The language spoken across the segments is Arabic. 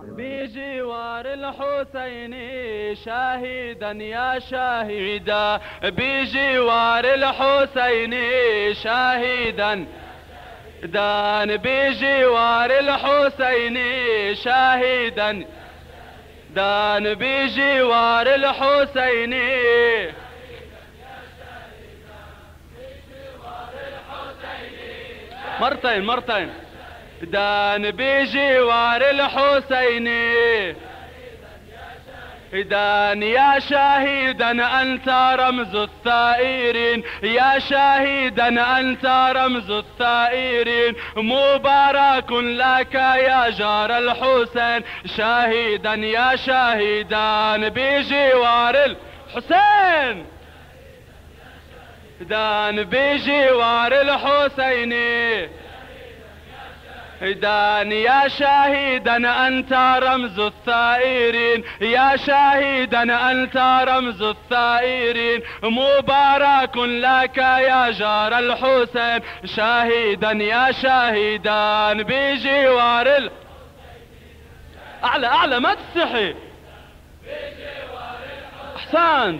بجوار الحسين شاهدا يا شاهدا، بجوار الحسين شاهدا دان، بجوار الحسين شاهدا دان، بجوار الحسين مرتين دان، بجوار الحسين دان يا شاهدا أنت رمز الثائرين، يا شاهدا أنت رمز الثائرين، مبارك لك يا جار الحسين، شاهدا يا شاهدا بجوار الحسين دان، بجوار الحسين دان يا شاهدا أنت رمز الثائرين، يا شاهدا أنت رمز الثائرين، مبارك لك يا جار الحسين، شاهدا يا شاهدا بجوار أعلى ما تستحي، أحسنت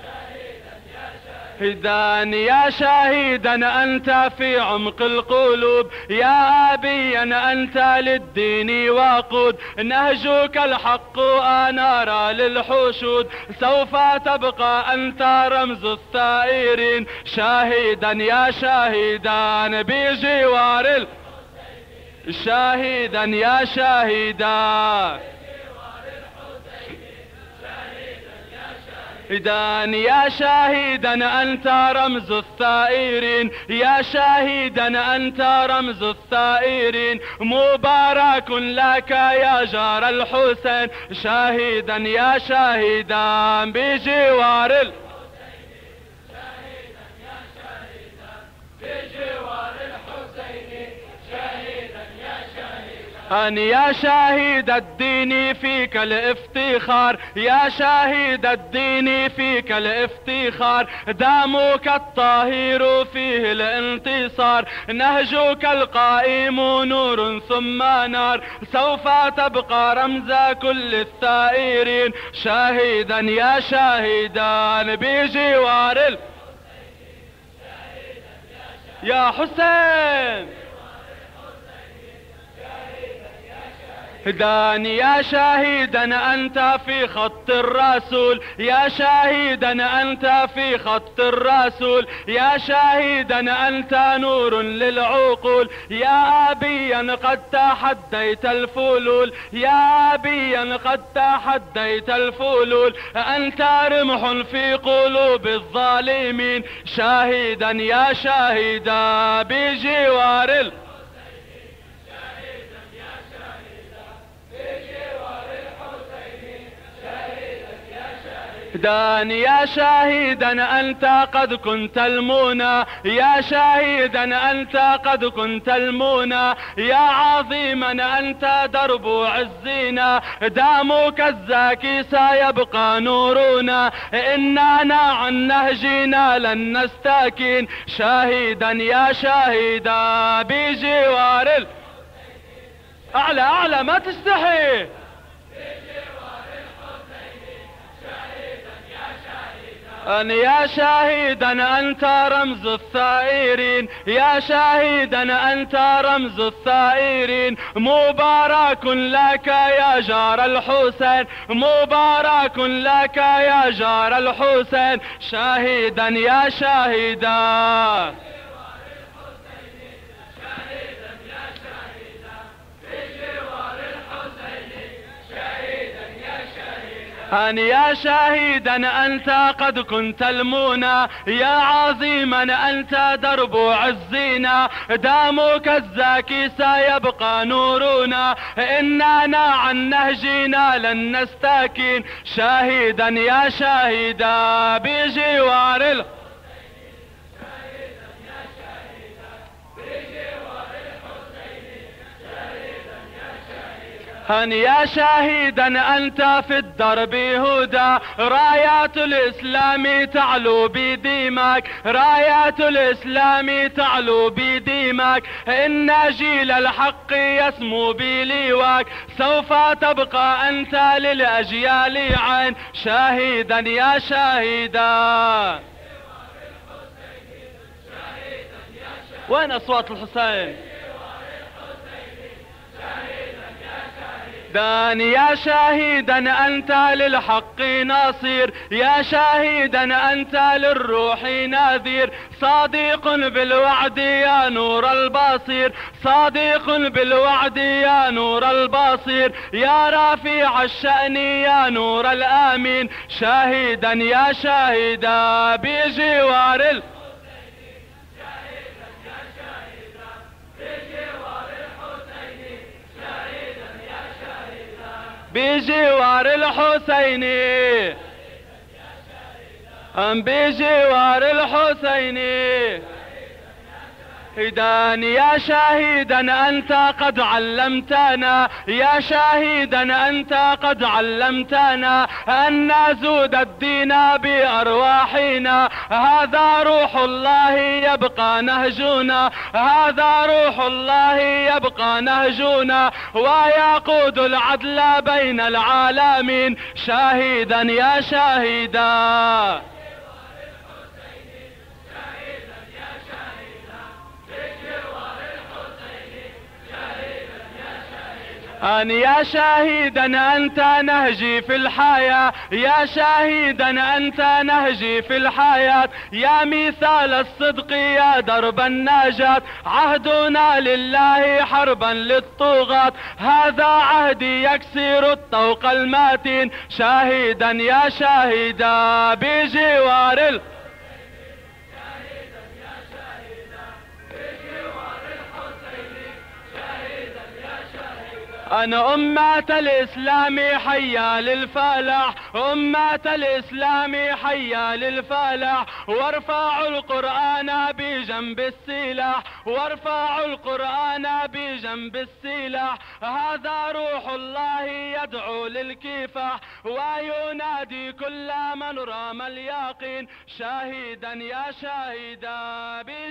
دان يا شاهدا أنت في عمق القلوب، يا أبيا أنت للدين وقود، نهجك الحق أنار للحشود، سوف تبقى أنت رمز الثائرين، شاهدا يا شاهدا بجوار شاهدا يا شاهدا دان يا شاهدا أنت رمز الثائرين، يا شاهدا أنت رمز الثائرين، مبارك لك يا جار الحسين، شاهدا يا شاهدا بجوار أن يا شاهد الدين فيك الافتخار، يا شاهد الدين فيك الافتخار، دمك الطاهر فيه الانتصار، نهجك القائم نور ثم نار، سوف تبقى رمز كل الثائرين، شاهدا يا شاهدا بجوار يا حسين دان يا شاهدا أنت في خط الرسول، يا شاهدا أنت في خط الرسول، يا شاهدا أنت نور للعقول، يا أبيا قد تحديت الفلول، يا أبيا قد تحديت الفلول، أنت رمح في قلوب الظالمين، شاهدا يا شاهدا بجوار دان يا شاهدا أنت قد كنت المنى، يا شاهدا أنت قد كنت المنى، يا عظيما أنت درب عزنا، دامك الزاكي سيبقى نورنا، إننا عن نهجنا لن نستكين، شاهدا يا شاهدا بجوار أعلى ما تستحي أن يا شاهدا أنت رمز الثائرين، يا شاهدا أنت رمز الثائرين، مبارك لك يا جار الحسين، مبارك لك يا جار الحسين، شاهدا يا شاهدا أن يا شاهدا أنت قد كنت المنى، يا عظيما أنت درب عزنا، دامك الزاكي سيبقى نورنا، إننا عن نهجنا لن نستكين، شاهدا يا شاهدا بجوار يا شاهدا أنت في الدرب هدى، رايات الإسلام تعلو بديمك، رايات الإسلام تعلو بديمك، إن جيل الحق يسمو بلواك، سوف تبقى أنت للأجيال عين، شاهدا يا شاهدا. وين أصوات الحسين؟ يا شاهدا أنت للحق ناصير، يا شاهدا أنت للروح ناذير، صادق بالوعد يا نور البصير، صادق بالوعد يا نور البصير، يا رافع الشأن يا نور الآمين، شاهدا يا شاهدا بجوار بجوار الحسين، بجوار الحسين. يا شاهدا أنت قد علمتنا، يا شاهدا أنت قد علمتنا أن نزود الدين بأرواحنا، هذا روح الله يبقى نهجنا، هذا روح الله يبقى نهجنا، ويقود العدل بين العالمين، شاهدا يا شاهدا. يا شاهدا أنت نهجي في الحياة، يا شاهدا أنت نهجي في الحياة، يا مثال الصدق يا درب النجاة، عهدنا لله حربا للطغاة، هذا عهدي يكسر الطوق الماتين، شاهدا يا شاهدا بجوار أنا أمة الإسلام حيا للفلاح، أمة الإسلام حيا للفلاح، وارفعوا القرآن بجنب السلاح، وارفعوا القرآن بجنب السلاح، هذا روح الله يدعو للكفاح، وينادي كل من رام اليقين، شاهدا يا شاهدا.